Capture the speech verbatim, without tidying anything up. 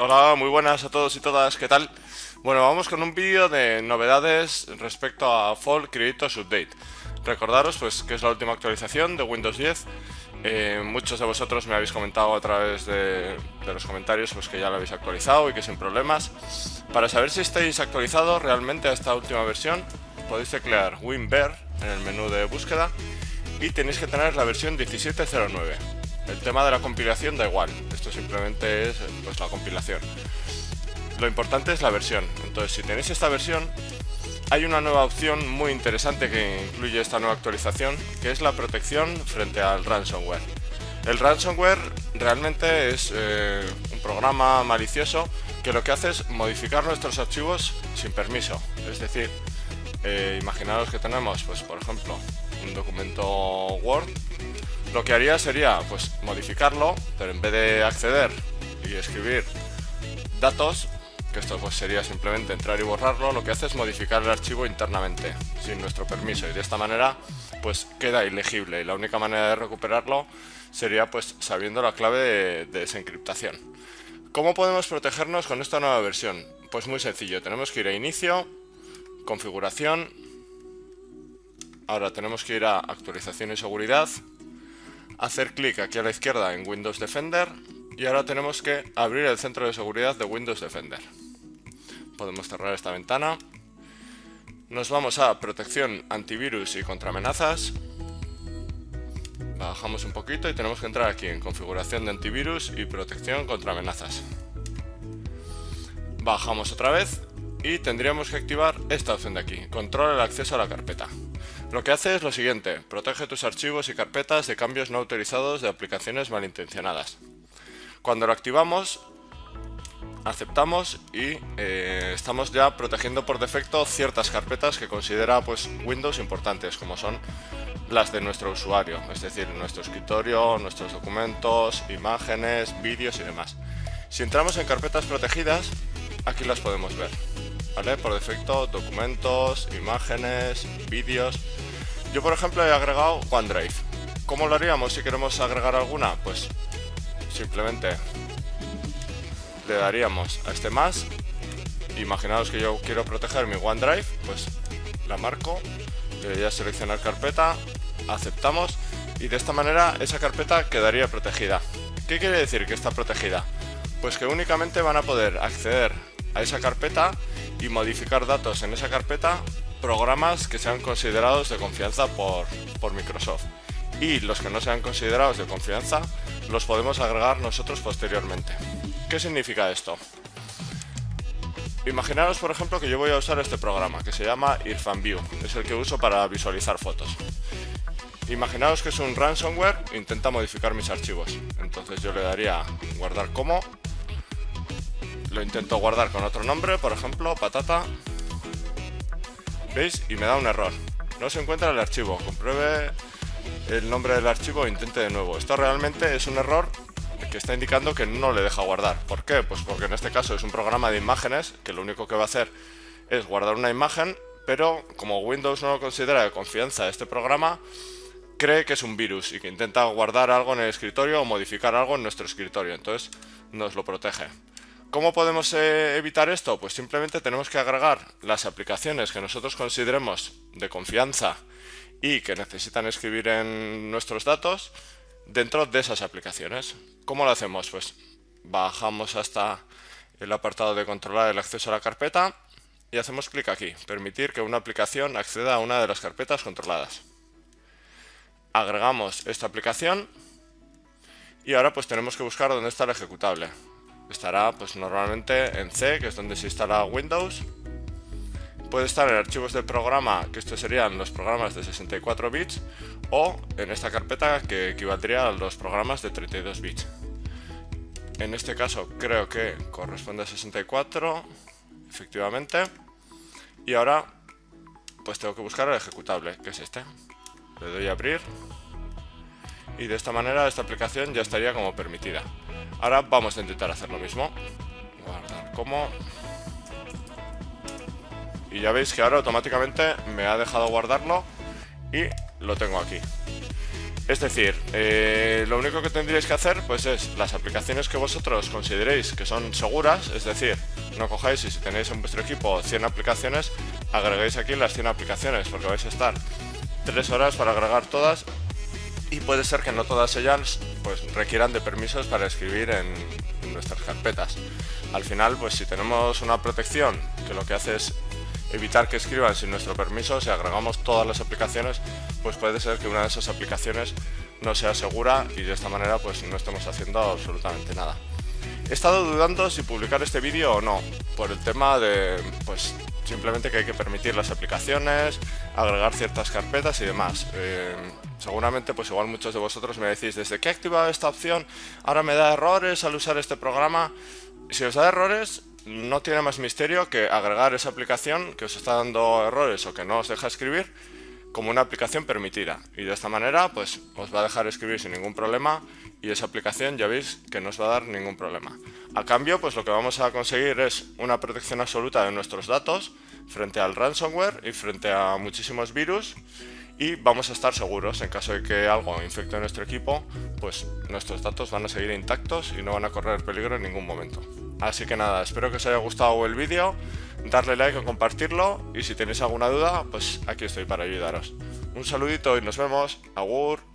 Hola, muy buenas a todos y todas, ¿qué tal? Bueno, vamos con un vídeo de novedades respecto a Fall Creators Update. Recordaros pues que es la última actualización de Windows diez. Eh, muchos de vosotros me habéis comentado a través de, de los comentarios pues que ya lo habéis actualizado y que sin problemas. Para saber si estáis actualizados realmente a esta última versión, podéis teclear WinVer en el menú de búsqueda y tenéis que tener la versión diecisiete cero nueve. El tema de la compilación da igual, esto simplemente es pues la compilación. Lo importante es la versión. Entonces, si tenéis esta versión, hay una nueva opción muy interesante que incluye esta nueva actualización, que es la protección frente al ransomware. El ransomware realmente es eh, un programa malicioso que lo que hace es modificar nuestros archivos sin permiso. Es decir, eh, imaginaos que tenemos, pues por ejemplo, un documento Word. Lo que haría sería pues modificarlo, pero en vez de acceder y escribir datos, que esto pues sería simplemente entrar y borrarlo, lo que hace es modificar el archivo internamente, sin nuestro permiso, y de esta manera pues queda ilegible, y la única manera de recuperarlo sería pues sabiendo la clave de, de desencriptación. ¿Cómo podemos protegernos con esta nueva versión? Pues muy sencillo, tenemos que ir a inicio, configuración, ahora tenemos que ir a actualización y seguridad, hacer clic aquí a la izquierda en Windows Defender y ahora tenemos que abrir el centro de seguridad de Windows Defender. Podemos cerrar esta ventana. Nos vamos a protección antivirus y contra amenazas. Bajamos un poquito y tenemos que entrar aquí en configuración de antivirus y protección contra amenazas. Bajamos otra vez y tendríamos que activar esta opción de aquí, controla el acceso a la carpeta. Lo que hace es lo siguiente, protege tus archivos y carpetas de cambios no autorizados de aplicaciones malintencionadas. Cuando lo activamos, aceptamos y eh, estamos ya protegiendo por defecto ciertas carpetas que considera pues Windows importantes, como son las de nuestro usuario, es decir, nuestro escritorio, nuestros documentos, imágenes, vídeos y demás. Si entramos en carpetas protegidas, aquí las podemos ver, ¿vale? Por defecto, documentos, imágenes, vídeos. Yo, por ejemplo, he agregado OneDrive. ¿Cómo lo haríamos si queremos agregar alguna? Pues simplemente le daríamos a este más. Imaginaos que yo quiero proteger mi OneDrive, pues la marco, le doy a seleccionar carpeta, aceptamos y de esta manera esa carpeta quedaría protegida. ¿Qué quiere decir que está protegida? Pues que únicamente van a poder acceder a esa carpeta y modificar datos en esa carpeta programas que sean considerados de confianza por, por Microsoft, y los que no sean considerados de confianza los podemos agregar nosotros posteriormente. ¿Qué significa esto? Imaginaos, por ejemplo, que yo voy a usar este programa que se llama IrfanView, es el que uso para visualizar fotos. Imaginaos que es un ransomware, intenta modificar mis archivos, entonces yo le daría guardar como, lo intento guardar con otro nombre, por ejemplo, patata. ¿Veis? Y me da un error. No se encuentra el archivo. Compruebe el nombre del archivo e intente de nuevo. Esto realmente es un error que está indicando que no le deja guardar. ¿Por qué? Pues porque en este caso es un programa de imágenes que lo único que va a hacer es guardar una imagen, pero como Windows no lo considera de confianza este programa, cree que es un virus y que intenta guardar algo en el escritorio o modificar algo en nuestro escritorio. Entonces nos lo protege. ¿Cómo podemos eh, evitar esto? Pues simplemente tenemos que agregar las aplicaciones que nosotros consideremos de confianza y que necesitan escribir en nuestros datos dentro de esas aplicaciones. ¿Cómo lo hacemos? Pues bajamos hasta el apartado de controlar el acceso a la carpeta y hacemos clic aquí, permitir que una aplicación acceda a una de las carpetas controladas. Agregamos esta aplicación y ahora pues tenemos que buscar dónde está el ejecutable. Estará pues normalmente en C, que es donde se instala Windows. Puede estar en archivos del programa, que estos serían los programas de sesenta y cuatro bits, o en esta carpeta que equivaldría a los programas de treinta y dos bits. En este caso creo que corresponde a sesenta y cuatro, efectivamente. Y ahora pues tengo que buscar el ejecutable, que es este. Le doy a abrir. Y de esta manera esta aplicación ya estaría como permitida. Ahora vamos a intentar hacer lo mismo. Guardar como. Y ya veis que ahora automáticamente me ha dejado guardarlo y lo tengo aquí. Es decir, eh, lo único que tendríais que hacer pues es las aplicaciones que vosotros consideréis que son seguras, es decir, no cojáis y si tenéis en vuestro equipo cien aplicaciones, agreguéis aquí las cien aplicaciones, porque vais a estar tres horas para agregar todas y puede ser que no todas ellas pues requieran de permisos para escribir en, en nuestras carpetas. Al final, pues si tenemos una protección que lo que hace es evitar que escriban sin nuestro permiso, si agregamos todas las aplicaciones, pues puede ser que una de esas aplicaciones no sea segura y de esta manera pues no estemos haciendo absolutamente nada. He estado dudando si publicar este vídeo o no, por el tema de pues simplemente que hay que permitir las aplicaciones, agregar ciertas carpetas y demás. Eh, seguramente pues igual muchos de vosotros me decís, desde que he activado esta opción ahora me da errores al usar este programa. Si os da errores, no tiene más misterio que agregar esa aplicación que os está dando errores o que no os deja escribir como una aplicación permitida, y de esta manera pues os va a dejar escribir sin ningún problema y esa aplicación ya veis que no os va a dar ningún problema. A cambio, pues lo que vamos a conseguir es una protección absoluta de nuestros datos frente al ransomware y frente a muchísimos virus, y vamos a estar seguros en caso de que algo infecte nuestro equipo, pues nuestros datos van a seguir intactos y no van a correr peligro en ningún momento. Así que nada, espero que os haya gustado el vídeo, darle like o compartirlo, y si tenéis alguna duda, pues aquí estoy para ayudaros. Un saludito y nos vemos. Agur.